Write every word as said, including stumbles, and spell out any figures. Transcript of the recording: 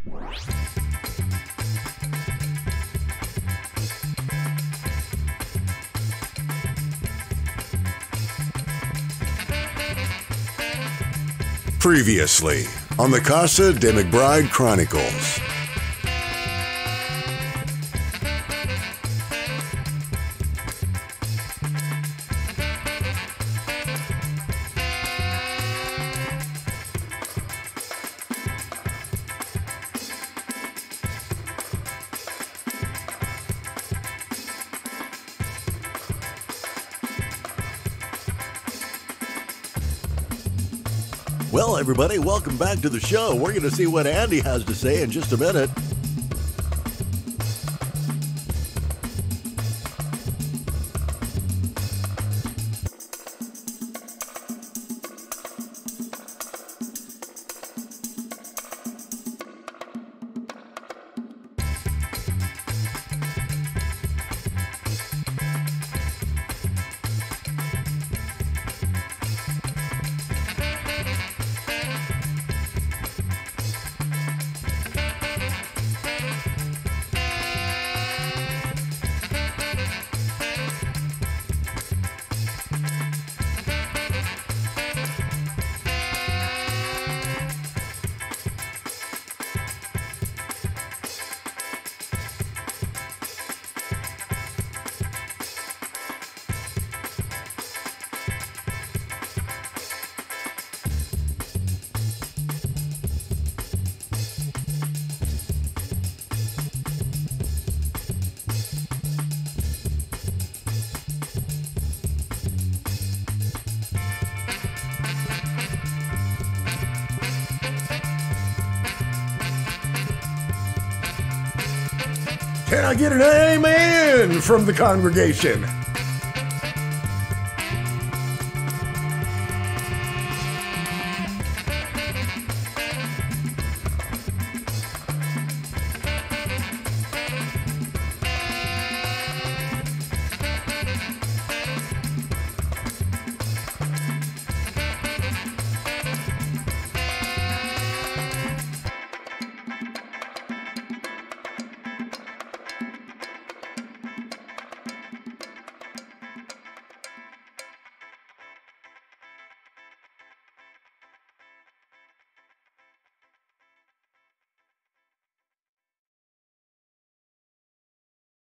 Previously on the Casa de McBride Chronicles. Well, everybody, welcome back to the show. We're going to see what Andy has to say in just a minute. Can I get an amen from the congregation?